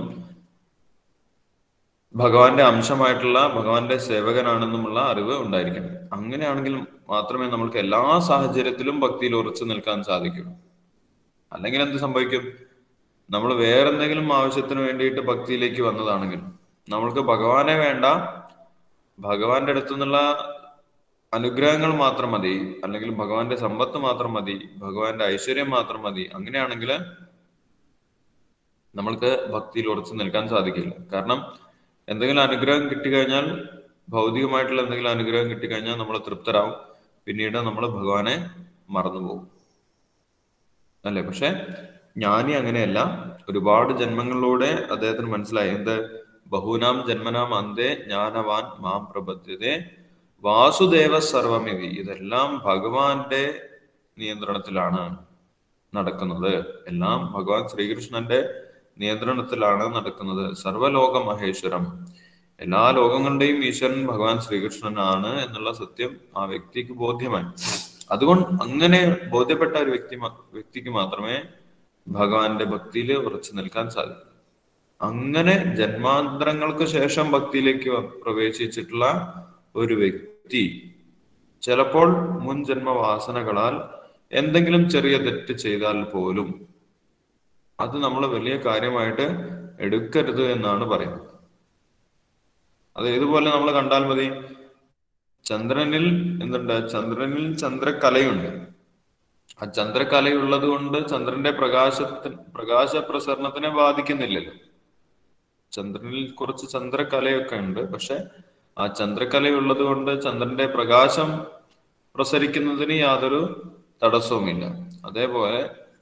ഭഗവാന്റെ അംശമായിട്ടുള്ള ഭഗവാന്റെ സേവകനാണെന്നുമുള്ള അറിവ് ഉണ്ടായിരിക്കണം. അങ്ങനെയാണെങ്കിൽ മാത്രമേ നമ്മൾക്ക് എല്ലാ സാഹചര്യത്തിലും ഭക്തിയിൽ ഉറച്ചു നിൽക്കാൻ സാധിക്കൂ. അല്ലെങ്കിൽ എന്ത് സംഭവിക്കും? നമ്മൾ വേറെന്തെങ്കിലും ആവശ്യത്തിന് വേണ്ടിയിട്ട് ഭക്തിയിലേക്ക് വന്നതാണെങ്കിൽ നമ്മൾക്ക് ഭഗവാനെ വേണ്ട, ഭഗവാന്റെ അടുത്തു നിന്നുള്ള അനുഗ്രഹങ്ങൾ മാത്രം മതി, അല്ലെങ്കിൽ ഭഗവാന്റെ സമ്പത്ത് മാത്രം മതി, ഭഗവാന്റെ ഐശ്വര്യം മാത്രം മതി, അങ്ങനെയാണെങ്കിൽ നമ്മൾക്ക് ഭക്തിയിൽ ഉറച്ചു നിൽക്കാൻ സാധിക്കില്ല. കാരണം എന്തെങ്കിലും അനുഗ്രഹം കിട്ടിക്കഴിഞ്ഞാൽ, ഭൗതികമായിട്ടുള്ള എന്തെങ്കിലും അനുഗ്രഹം കിട്ടിക്കഴിഞ്ഞാൽ നമ്മൾ തൃപ്തരാകും. പിന്നീട് നമ്മൾ ഭഗവാനെ മറന്നുപോകും, അല്ലേ? പക്ഷെ ജ്ഞാനി അങ്ങനെയല്ല. ഒരുപാട് ജന്മങ്ങളിലൂടെ അദ്ദേഹത്തിന് മനസ്സിലായി എന്ത്? ബഹൂനാം ജന്മനാം അന്തേ ജ്ഞാനവാൻ മാം പ്രപദ്യതേ വാസുദേവ സർവമിതി. ഇതെല്ലാം ഭഗവാന്റെ നിയന്ത്രണത്തിലാണ് നടക്കുന്നത്. എല്ലാം ഭഗവാൻ ശ്രീകൃഷ്ണന്റെ നിയന്ത്രണത്തിലാണ് നടക്കുന്നത്. സർവലോക മഹേശ്വരം, എല്ലാ ലോകങ്ങളുടെയും ഈശ്വരൻ ഭഗവാൻ ശ്രീകൃഷ്ണനാണ് എന്നുള്ള സത്യം ആ വ്യക്തിക്ക് ബോധ്യമായി. അതുകൊണ്ട് അങ്ങനെ ബോധ്യപ്പെട്ട ഒരു വ്യക്തിക്ക് മാത്രമേ ഭഗവാന്റെ ഭക്തിയിൽ ഉറച്ചു നിൽക്കാൻ സാധിക്കൂ. അങ്ങനെ ജന്മാന്തരങ്ങൾക്ക് ശേഷം ഭക്തിയിലേക്ക് പ്രവേശിച്ചിട്ടുള്ള ഒരു വ്യക്തി ചിലപ്പോൾ മുൻ ജന്മവാസനകളാൽ എന്തെങ്കിലും ചെറിയ തെറ്റ് ചെയ്താൽ പോലും അത് നമ്മൾ വലിയ കാര്യമായിട്ട് എടുക്കരുത് എന്നാണ് പറയുന്നത്. അത് ഏതുപോലെ നമ്മൾ കണ്ടാൽ മതി. ചന്ദ്രനിൽ എന്തുണ്ട്? ചന്ദ്രനിൽ ചന്ദ്രക്കലയുണ്ട്. ആ ചന്ദ്രക്കലയുള്ളത് കൊണ്ട് ചന്ദ്രന്റെ പ്രകാശ പ്രസരണത്തിനെ ബാധിക്കുന്നില്ലല്ലോ. ചന്ദ്രനിൽ കുറച്ച് ചന്ദ്രക്കലയൊക്കെ ഉണ്ട്, പക്ഷെ ആ ചന്ദ്രക്കലയുള്ളത് കൊണ്ട് ചന്ദ്രന്റെ പ്രകാശം പ്രസരിക്കുന്നതിന് യാതൊരു തടസ്സവുമില്ല. അതേപോലെ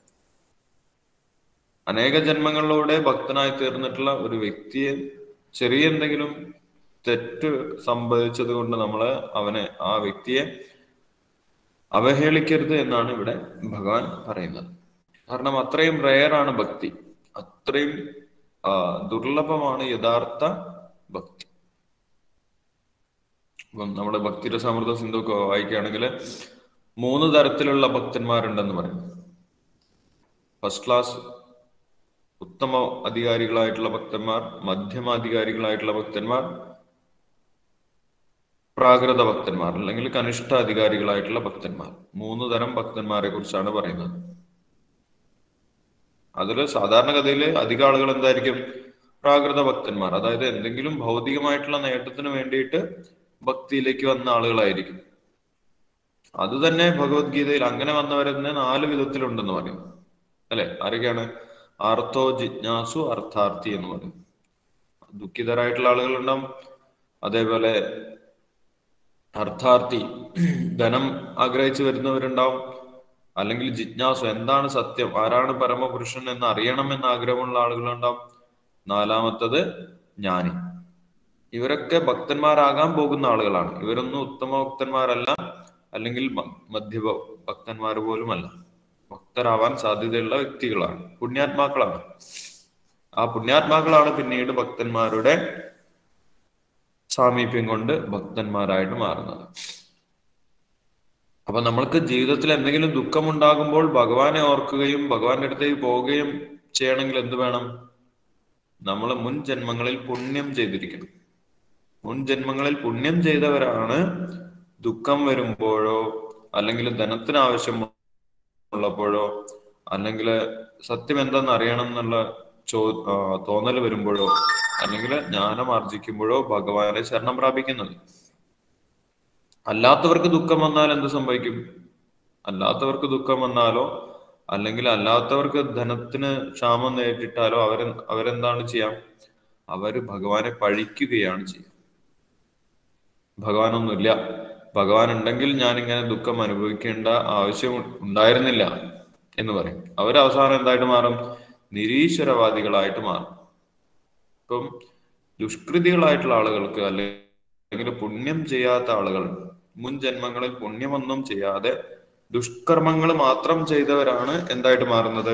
അനേക ജന്മങ്ങളിലൂടെ ഭക്തനായി തീർന്നിട്ടുള്ള ഒരു വ്യക്തിയെ ചെറിയ എന്തെങ്കിലും തെറ്റ് സംഭവിച്ചത് കൊണ്ട് ആ വ്യക്തിയെ അവഹേളിക്കരുത് എന്നാണ് ഇവിടെ ഭഗവാൻ പറയുന്നത്. കാരണം അത്രയും റെയറാണ് ഭക്തി, അത്രയും ദുർലഭമാണ് യഥാർത്ഥ ഭക്തി. ഇപ്പം നമ്മുടെ ഭക്തിരസാമൃത സിന്ധുക്കെ വായിക്കുകയാണെങ്കിൽ 3 തരത്തിലുള്ള ഭക്തന്മാരുണ്ടെന്ന് പറയും. ഫസ്റ്റ് ക്ലാസ് ഉത്തമ അധികാരികളായിട്ടുള്ള ഭക്തന്മാർ, മധ്യമാധികാരികളായിട്ടുള്ള ഭക്തന്മാർ, പ്രാകൃത ഭക്തന്മാർ അല്ലെങ്കിൽ കനിഷ്ഠ അധികാരികളായിട്ടുള്ള ഭക്തന്മാർ. 3 തരം ഭക്തന്മാരെ കുറിച്ചാണ് പറയുന്നത്. അതിൽ സാധാരണഗതിയിൽ അധിക ആളുകൾ എന്തായിരിക്കും? പ്രാകൃത ഭക്തന്മാർ. അതായത് എന്തെങ്കിലും ഭൗതികമായിട്ടുള്ള നേട്ടത്തിന് വേണ്ടിയിട്ട് ഭക്തിയിലേക്ക് വന്ന ആളുകളായിരിക്കും. അത് തന്നെ ഭഗവത്ഗീതയിൽ അങ്ങനെ വന്നവരെ തന്നെ 4 വിധത്തിലുണ്ടെന്ന് പറയും, അല്ലെ? ആരൊക്കെയാണ്? ആർത്തോ ജിജ്ഞാസു അർത്ഥാർത്ഥി എന്ന് പറയും. ദുഃഖിതരായിട്ടുള്ള ആളുകളുണ്ടാവും. അതേപോലെ അർത്ഥാർത്ഥി, ധനം ആഗ്രഹിച്ചു വരുന്നവരുണ്ടാവും. അല്ലെങ്കിൽ ജിജ്ഞാസു, എന്താണ് സത്യം, ആരാണ് പരമപുരുഷൻ എന്ന് അറിയണമെന്ന് ആഗ്രഹമുള്ള ആളുകളുണ്ടാവും. 4മത്തത് ജ്ഞാനി. ഇവരൊക്കെ ഭക്തന്മാരാകാൻ പോകുന്ന ആളുകളാണ്. ഇവരൊന്നും ഉത്തമ ഭക്തന്മാരല്ല, അല്ലെങ്കിൽ മധ്യ ഭക്തന്മാർ പോലുമല്ല. ഭക്തരാവാൻ സാധ്യതയുള്ള വ്യക്തികളാണ്, പുണ്യാത്മാക്കളാണ്. ആ പുണ്യാത്മാക്കളാണ് പിന്നീട് ഭക്തന്മാരുടെ സാമീപ്യം കൊണ്ട് ഭക്തന്മാരായിട്ട് മാറുന്നത്. അപ്പൊ നമ്മൾക്ക് ജീവിതത്തിൽ എന്തെങ്കിലും ദുഃഖമുണ്ടാകുമ്പോൾ ഭഗവാനെ ഓർക്കുകയും ഭഗവാന്റെ അടുത്തേക്ക് പോവുകയും ചെയ്യണമെങ്കിൽ എന്ത് വേണം? നമ്മൾ മുൻ ജന്മങ്ങളിൽ പുണ്യം ചെയ്തിരിക്കണം. മുൻ ജന്മങ്ങളിൽ പുണ്യം ചെയ്തവരാണ് ദുഃഖം വരുമ്പോഴോ അല്ലെങ്കിൽ ധനത്തിന് ആവശ്യമുള്ളപ്പോഴോ അല്ലെങ്കിൽ സത്യം എന്തെന്ന് അറിയണം എന്നുള്ള തോന്നൽ വരുമ്പോഴോ അല്ലെങ്കിൽ ജ്ഞാനം ആർജിക്കുമ്പോഴോ ഭഗവാനെ ശരണം പ്രാപിക്കുന്നത്. അല്ലാത്തവർക്ക് ദുഃഖം വന്നാൽ എന്ത് സംഭവിക്കും? അല്ലാത്തവർക്ക് ദുഃഖം വന്നാലോ അല്ലെങ്കിൽ അല്ലാത്തവർക്ക് ധനത്തിന് ക്ഷാമം നേരിട്ടാലോ അവരെന്താണ് ചെയ്യാം? അവര് ഭഗവാനെ പഴിക്കുകയാണ് ചെയ്യുക. ഭഗവാനൊന്നുമില്ല, ഭഗവാൻ ഉണ്ടെങ്കിൽ ഞാൻ ഇങ്ങനെ ദുഃഖം അനുഭവിക്കേണ്ട ആവശ്യം ഉണ്ടായിരുന്നില്ല എന്ന് പറയും. അവരവസാനം എന്തായിട്ട് മാറും? നിരീശ്വരവാദികളായിട്ട് മാറും. ഇപ്പം ദുഷ്കൃതികളായിട്ടുള്ള ആളുകൾക്ക് അല്ലെങ്കിൽ പുണ്യം ചെയ്യാത്ത ആളുകൾ, മുൻ ജന്മങ്ങളിൽ പുണ്യമൊന്നും ചെയ്യാതെ ദുഷ്കർമ്മങ്ങൾ മാത്രം ചെയ്തവരാണ് എന്തായിട്ട് മാറുന്നത്?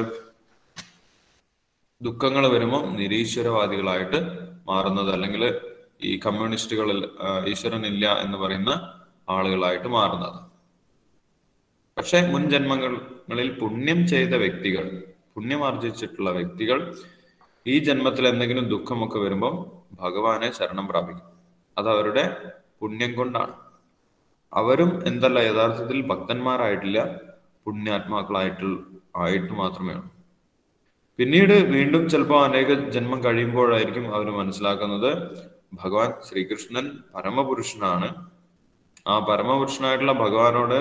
ദുഃഖങ്ങൾ വരുമ്പോൾ നിരീശ്വരവാദികളായിട്ട് മാറുന്നത്, അല്ലെങ്കിൽ ഈ കമ്മ്യൂണിസ്റ്റുകളിൽ ഈശ്വരനില്ല എന്ന് പറയുന്ന ആളുകളായിട്ട് മാറുന്നത്. പക്ഷെ മുൻ ജന്മങ്ങളിൽ പുണ്യം ചെയ്ത വ്യക്തികൾ, പുണ്യമാർജിച്ചിട്ടുള്ള വ്യക്തികൾ ഈ ജന്മത്തിൽ എന്തെങ്കിലും ദുഃഖമൊക്കെ വരുമ്പോൾ ഭഗവാനെ ശരണം പ്രാപിക്കും. അത് അവരുടെ പുണ്യം കൊണ്ടാണ്. അവരും എന്തല്ല യഥാർത്ഥത്തിൽ ഭക്തന്മാരായിട്ടില്ല, പുണ്യാത്മാക്കളായിട്ട് മാത്രമേ ഉള്ളൂ. പിന്നീട് വീണ്ടും ചിലപ്പോൾ അനേക ജന്മം കഴിയുമ്പോഴായിരിക്കും അവർ മനസ്സിലാക്കുന്നത് ഭഗവാൻ ശ്രീകൃഷ്ണൻ പരമപുരുഷനാണ്. ആ പരമപുരുഷനായിട്ടുള്ള ഭഗവാനോട്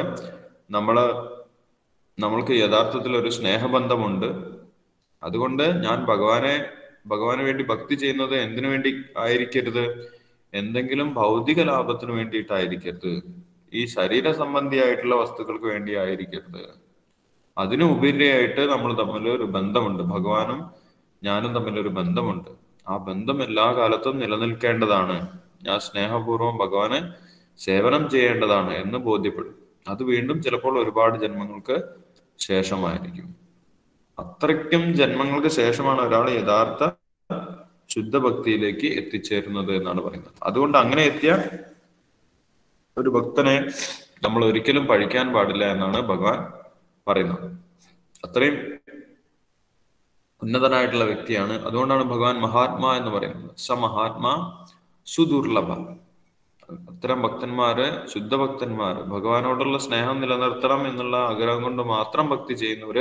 നമ്മൾക്ക് യഥാർത്ഥത്തിൽ ഒരു സ്നേഹബന്ധമുണ്ട്. അതുകൊണ്ട് ഞാൻ ഭഗവാന് വേണ്ടി ഭക്തി ചെയ്യുന്നത് എന്തിനു വേണ്ടി ആയിരിക്കരുത്? എന്തെങ്കിലും ഭൗതിക ലാഭത്തിന് വേണ്ടിയിട്ടായിരിക്കരുത്, ഈ ശരീര സംബന്ധിയായിട്ടുള്ള വസ്തുക്കൾക്ക് വേണ്ടി ആയിരിക്കരുത്. അതിനു ഉപരിയായിട്ട് നമ്മൾ തമ്മിൽ ഒരു ബന്ധമുണ്ട്, ഭഗവാനും ഞാനും തമ്മിലൊരു ബന്ധമുണ്ട്. ആ ബന്ധം എല്ലാ കാലത്തും നിലനിൽക്കേണ്ടതാണ്. ഞാൻ സ്നേഹപൂർവ്വം ഭഗവാനെ സേവനം ചെയ്യേണ്ടതാണ് എന്ന് ബോധ്യപ്പെടും. അത് വീണ്ടും ചിലപ്പോൾ ഒരുപാട് ജന്മങ്ങൾക്ക് ശേഷമായിരിക്കും. അത്രയ്ക്കും ജന്മങ്ങൾക്ക് ശേഷമാണ് ഒരാൾ യഥാർത്ഥ ശുദ്ധഭക്തിയിലേക്ക് എത്തിച്ചേരുന്നത് എന്നാണ് പറയുന്നത്. അതുകൊണ്ട് അങ്ങനെ എത്തിയ ഒരു ഭക്തനെ നമ്മൾ ഒരിക്കലും പഴിക്കാൻ പാടില്ല എന്നാണ് ഭഗവാൻ പറയുന്നത്. അത്രയും ഉന്നതനായിട്ടുള്ള വ്യക്തിയാണ്. അതുകൊണ്ടാണ് ഭഗവാൻ മഹാത്മാ എന്ന് പറയുന്നത്. സ മഹാത്മാ സുദുർലഭ. അത്തരം ഭക്തന്മാര്, ശുദ്ധഭക്തന്മാര്, ഭഗവാനോടുള്ള സ്നേഹം നിലനിർത്തണം എന്നുള്ള ആഗ്രഹം കൊണ്ട് മാത്രം ഭക്തി ചെയ്യുന്നവര്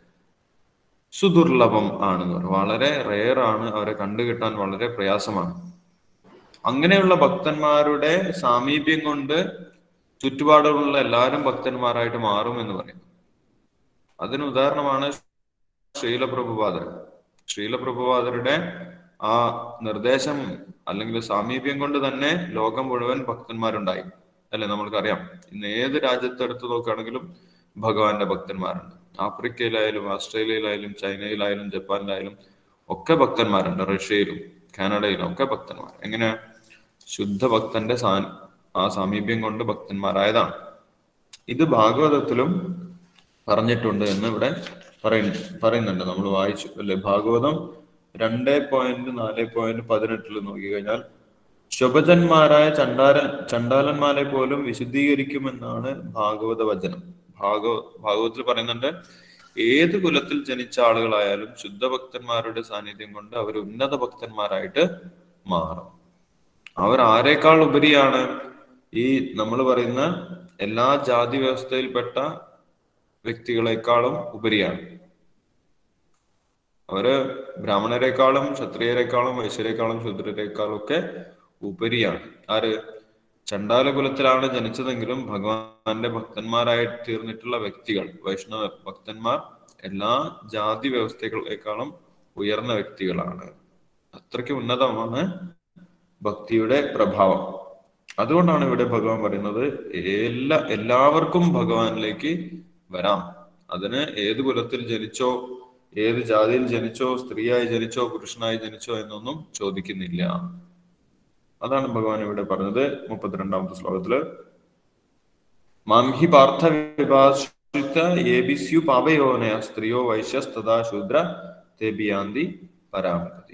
സുദുർലഭം ആണെന്ന് പറയും. വളരെ റെയർ ആണ്, അവരെ കണ്ടുകിട്ടാൻ വളരെ പ്രയാസമാണ്. അങ്ങനെയുള്ള ഭക്തന്മാരുടെ സാമീപ്യം കൊണ്ട് ചുറ്റുപാടുള്ള എല്ലാവരും ഭക്തന്മാരായിട്ട് മാറും എന്ന് പറയുന്നു. അതിന് ഉദാഹരണമാണ് ശ്രീലപ്രഭുപാദർ. ശ്രീലപ്രഭുപാദരുടെ ആ നിർദ്ദേശം അല്ലെങ്കിൽ സാമീപ്യം കൊണ്ട് തന്നെ ലോകം മുഴുവൻ ഭക്തന്മാരുണ്ടായി അല്ലെ? നമ്മൾക്കറിയാം, ഇന്ന് ഏത് രാജ്യത്തെടുത്ത് നോക്കുകയാണെങ്കിലും ഭഗവാന്റെ ഭക്തന്മാരുണ്ട്. ആഫ്രിക്കയിലായാലും ആസ്ട്രേലിയയിലായാലും ചൈനയിലായാലും ജപ്പാനിലായാലും ഒക്കെ ഭക്തന്മാരുണ്ട്. റഷ്യയിലും കാനഡയിലും ഒക്കെ ഭക്തന്മാർ. എങ്ങനെ? ശുദ്ധഭക്തന്റെ ആ സാമീപ്യം കൊണ്ട് ഭക്തന്മാരായതാണ്. ഇത് ഭാഗവതത്തിലും പറഞ്ഞിട്ടുണ്ട് എന്ന് ഇവിടെ പറയുന്നുണ്ട്. നമ്മൾ വായിച്ചു അല്ലെ? ഭാഗവതം 2.4.18 നോക്കിക്കഴിഞ്ഞാൽ ശുഭജന്മാരായ ചണ്ടാലന്മാരെ പോലും വിശുദ്ധീകരിക്കുമെന്നാണ് ഭാഗവത വചനം. ഭാഗവതത്തിൽ പറയുന്നുണ്ട്, ഏത് കുലത്തിൽ ജനിച്ച ആളുകളായാലും ശുദ്ധഭക്തന്മാരുടെ സാന്നിധ്യം കൊണ്ട് അവർ ഉന്നത ഭക്തന്മാരായിട്ട് മാറും. അവർ ആരെക്കാൾ ഉപരിയാണ്? ഈ നമ്മൾ പറയുന്ന എല്ലാ ജാതി വ്യവസ്ഥയിൽപ്പെട്ട വ്യക്തികളെക്കാളും ഉപരിയാണ്. അവര് ബ്രാഹ്മണരെക്കാളും ക്ഷത്രിയരെക്കാളും വൈശ്യരെക്കാളും ശൂദ്രരെക്കാളും ഒക്കെ ഉപരിയാണ്. ആര്? ചണ്ടാല കുലത്തിലാണ് ജനിച്ചതെങ്കിലും ഭഗവാന്റെ ഭക്തന്മാരായി തീർന്നിട്ടുള്ള വ്യക്തികൾ, വൈഷ്ണവ ഭക്തന്മാർ, എല്ലാ ജാതി വ്യവസ്ഥകളെക്കാളും ഉയർന്ന വ്യക്തികളാണ്. അത്രയ്ക്ക് ഉന്നതമാണ് ഭക്തിയുടെ പ്രഭാവം. അതുകൊണ്ടാണ് ഇവിടെ ഭഗവാൻ പറയുന്നത് എല്ലാവർക്കും ഭഗവാനിലേക്ക് വരാം. അതിന് ഏത് കുലത്തിൽ ജനിച്ചോ, ഏത് ജാതിയിൽ ജനിച്ചോ, സ്ത്രീയായി ജനിച്ചോ, പുരുഷനായി ജനിച്ചോ എന്നൊന്നും ചോദിക്കുന്നില്ല. അതാണ് ഭഗവാൻ ഇവിടെ പറഞ്ഞത് 32ാമത്തെ ശ്ലോകത്തില്. മാംഹി പാർത്ഥ ഏബിസ്യു പാപയോനയ സ്ത്രീയോ വൈശ്യസ്തഥാ ശൂദ്ര തേബിയാന്തി പരാമഗതി.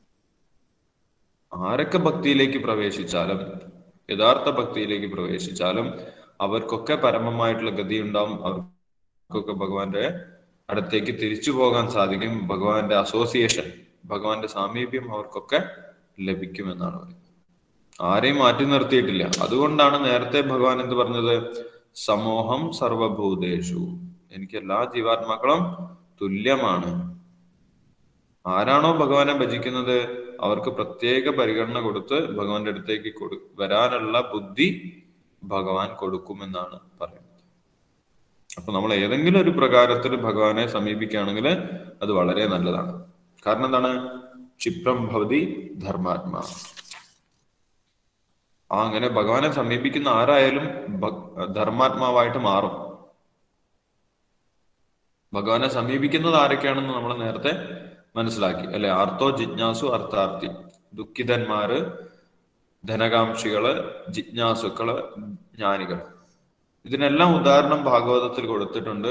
ആരൊക്കെ ഭക്തിയിലേക്ക് പ്രവേശിച്ചാലും, യഥാർത്ഥ ഭക്തിയിലേക്ക് പ്രവേശിച്ചാലും അവർക്കൊക്കെ പരമമായിട്ടുള്ള ഗതി ഉണ്ടാവും. അവർക്കൊക്കെ ഭഗവാന്റെ അടുത്തേക്ക് തിരിച്ചു പോകാൻ സാധിക്കും. ഭഗവാന്റെ അസോസിയേഷൻ, ഭഗവാന്റെ സാമീപ്യം അവർക്കൊക്കെ ലഭിക്കുമെന്നാണ് പറയുന്നത്. ആരെയും മാറ്റി നിർത്തിയിട്ടില്ല. അതുകൊണ്ടാണ് നേരത്തെ ഭഗവാൻ എന്ത് പറഞ്ഞത്? സമോഹം സർവഭൂതേഷു, എനിക്ക് എല്ലാ ജീവാത്മാക്കളും തുല്യമാണ്. ആരാണോ ഭഗവാനെ ഭജിക്കുന്നത് അവർക്ക് പ്രത്യേക പരിഗണന കൊടുത്ത് ഭഗവാന്റെ അടുത്തേക്ക് വരാനുള്ള ബുദ്ധി ഭഗവാൻ കൊടുക്കുമെന്നാണ് പറയുന്നത്. അപ്പൊ നമ്മൾ ഏതെങ്കിലും ഒരു പ്രകാരത്തിൽ ഭഗവാനെ സമീപിക്കുകയാണെങ്കിൽ അത് വളരെ നല്ലതാണ്. കാരണം എന്താണ്? ക്ഷിപ്രം ഭവതി ധർമാത്മാ. അങ്ങനെ ഭഗവാനെ സമീപിക്കുന്ന ആരായാലും ധർമാത്മാവായിട്ട് മാറും. ഭഗവാനെ സമീപിക്കുന്നത് ആരൊക്കെയാണെന്ന് നമ്മൾ നേരത്തെ മനസ്സിലാക്കി അല്ലെ? ആർത്തോ ജിജ്ഞാസു അർത്ഥാർത്ഥി, ദുഃഖിതന്മാര്, ധനകാംക്ഷികള്, ജിജ്ഞാസുക്കള്, ജ്ഞാനികൾ. ഇതിനെല്ലാം ഉദാഹരണം ഭാഗവതത്തിൽ കൊടുത്തിട്ടുണ്ട്.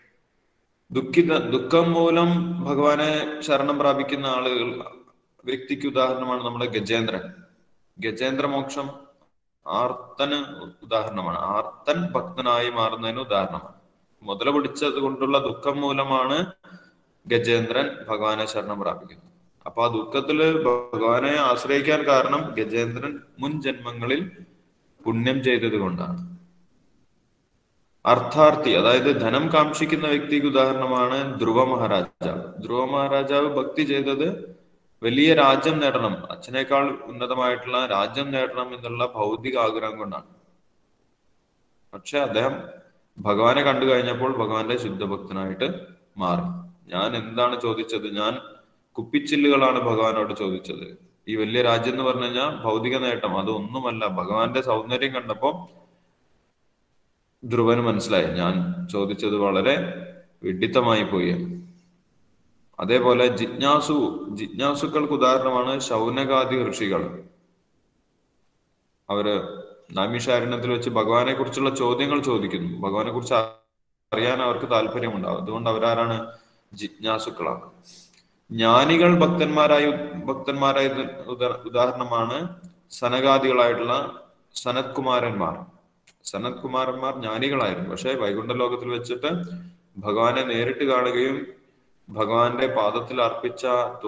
ദുഃഖം മൂലം ഭഗവാനെ ശരണം പ്രാപിക്കുന്ന വ്യക്തിക്ക് ഉദാഹരണമാണ് നമ്മുടെ ഗജേന്ദ്രൻ. ഗജേന്ദ്ര മോക്ഷം ആർത്തന് ഉദാഹരണമാണ്. ആർത്തൻ ഭക്തനായി മാറുന്നതിന് ഉദാഹരണമാണ്. മുതല പിടിച്ചത് കൊണ്ടുള്ള ദുഃഖം മൂലമാണ് ഗജേന്ദ്രൻ ഭഗവാനെ ശരണം പ്രാപിക്കുന്നത്. അപ്പൊ ആ ദുഃഖത്തില് ഭഗവാനെ ആശ്രയിക്കാൻ കാരണം ഗജേന്ദ്രൻ മുൻ ജന്മങ്ങളിൽ പുണ്യം ചെയ്തത് കൊണ്ടാണ്. അർത്ഥാർത്ഥി, അതായത് ധനം കാക്ഷിക്കുന്ന വ്യക്തിക്ക് ഉദാഹരണമാണ് ധ്രുവ മഹാരാജാവ്. ധ്രുവ മഹാരാജാവ് ഭക്തി ചെയ്തത് വലിയ രാജ്യം നേടണം, അച്ഛനേക്കാൾ ഉന്നതമായിട്ടുള്ള രാജ്യം നേടണം എന്നുള്ള ഭൗതിക ആഗ്രഹം കൊണ്ടാണ്. പക്ഷെ അദ്ദേഹം ഭഗവാനെ കണ്ടു കഴിഞ്ഞപ്പോൾ ഭഗവാന്റെ ശുദ്ധഭക്തനായിട്ട് മാറി. ഞാൻ എന്താണ് ചോദിച്ചത്? ഞാൻ കുപ്പിച്ചില്ലുകളാണ് ഭഗവാനോട് ചോദിച്ചത്. ഈ വലിയ രാജ്യം എന്ന് പറഞ്ഞു കഴിഞ്ഞാൽ ഭൗതിക നേട്ടം, അതൊന്നുമല്ല. ഭഗവാന്റെ സൗന്ദര്യം കണ്ടപ്പോ ധ്രുവന് മനസ്സിലായി ഞാൻ ചോദിച്ചത് വളരെ വിഡിത്തമായി പോയി. അതേപോലെ ജിജ്ഞാസുക്കൾക്ക് ഉദാഹരണമാണ് ശൗനകാദി ഋഷികൾ. അവര് നൈമിഷാരണ്യത്തിൽ വെച്ച് ഭഗവാനെ കുറിച്ചുള്ള ചോദ്യങ്ങൾ ചോദിക്കുന്നു. ഭഗവാനെ കുറിച്ച് അറിയാൻ അവർക്ക് താല്പര്യമുണ്ടാവും. അതുകൊണ്ട് അവരാരാണ്? ജിജ്ഞാസുക്കളാണ്. ജ്ഞാനികൾ ഭക്തന്മാരായ ഉദാഹരണമാണ് സനകാദികളായിട്ടുള്ള സനത്കുമാരന്മാർ. സനത്കുമാരന്മാർ ജ്ഞാനികളായിരുന്നു. പക്ഷെ വൈകുണ്ഠ ലോകത്തിൽ വെച്ചിട്ട് ഭഗവാനെ നേരിട്ട് കാണുകയും ഭഗവാന്റെ പാദത്തിൽ അർപ്പിച്ച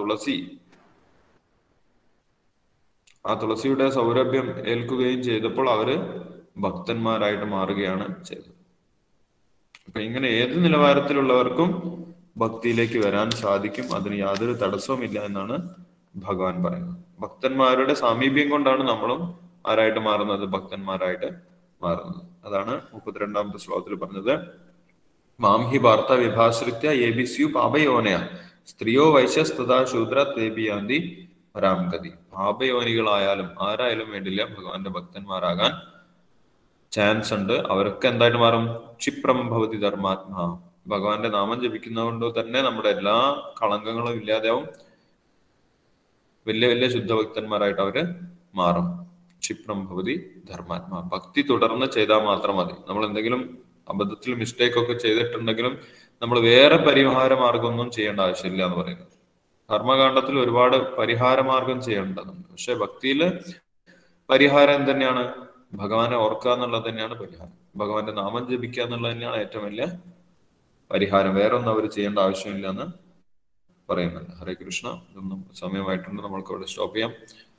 ആ തുളസിയുടെ സൗരഭ്യം ഏൽക്കുകയും ചെയ്തപ്പോൾ അവര് ഭക്തന്മാരായിട്ട് മാറുകയാണ് ചെയ്തത്. അപ്പൊ ഇങ്ങനെ ഏത് നിലവാരത്തിലുള്ളവർക്കും ഭക്തിയിലേക്ക് വരാൻ സാധിക്കും. അതിന് യാതൊരു തടസ്സവുമില്ല എന്നാണ് ഭഗവാൻ പറയുന്നത്. ഭക്തന്മാരുടെ സാമീപ്യം കൊണ്ടാണ് നമ്മളും ആരായിട്ട് മാറുന്നത്? ഭക്തന്മാരായിട്ട് മാറുന്നത്. അതാണ് 32ാമത്തെ ശ്ലോകത്തിൽ പറഞ്ഞത്. മാംഹി വാർത്ത വിഭാശ്രിത്യ ഏബിസ്യു പാപയോനയ സ്ത്രീയോ വൈശ്യസ്തഥാ ശൂദ്ര തേബിയാന്തി പരാംഗതി. പാപയോനികളായാലും ആരായാലും വേണ്ടില്ല, ഭഗവാന്റെ ഭക്തന്മാരാകാൻ ചാൻസ് ഉണ്ട്. അവരൊക്കെ എന്തായിട്ട് മാറും? ക്ഷിപ്രം ഭവതി ധർമാത്മാ. ഭഗവാന്റെ നാമം ജപിക്കുന്നതുകൊണ്ട് തന്നെ നമ്മുടെ എല്ലാ കളങ്കങ്ങളും ഇല്ലാതെയാവും. വലിയ വലിയ ശുദ്ധഭക്തന്മാരായിട്ട് അവര് മാറും. ക്ഷിപ്രം ഭവതി ധർമാത്മാ. ഭക്തി തുടർന്ന് ചെയ്താൽ മാത്രം മതി. നമ്മൾ എന്തെങ്കിലും അബദ്ധത്തിൽ മിസ്റ്റേക്ക് ഒക്കെ ചെയ്തിട്ടുണ്ടെങ്കിലും നമ്മൾ വേറെ പരിഹാര മാർഗമൊന്നും ചെയ്യേണ്ട ആവശ്യമില്ല എന്ന് പറയുന്നത്. കർമ്മകാണ്ഡത്തിൽ ഒരുപാട് പരിഹാര മാർഗം ചെയ്യേണ്ടതുണ്ട്. പക്ഷെ ഭക്തിയില് പരിഹാരം തന്നെയാണ് ഭഗവാനെ ഓർക്കുക എന്നുള്ളത് തന്നെയാണ് പരിഹാരം. ഭഗവാന്റെ നാമം ജപിക്കുക എന്നുള്ളത് തന്നെയാണ് ഏറ്റവും വലിയ പരിഹാരം. വേറെ ഒന്നും അവർ ചെയ്യേണ്ട ആവശ്യമില്ല എന്ന് പറയുന്നുണ്ട്. ഹരേ കൃഷ്ണ. ഇതൊന്നും സമയമായിട്ടുണ്ട്, നമ്മൾക്ക് അവിടെ സ്റ്റോപ്പ് ചെയ്യാം.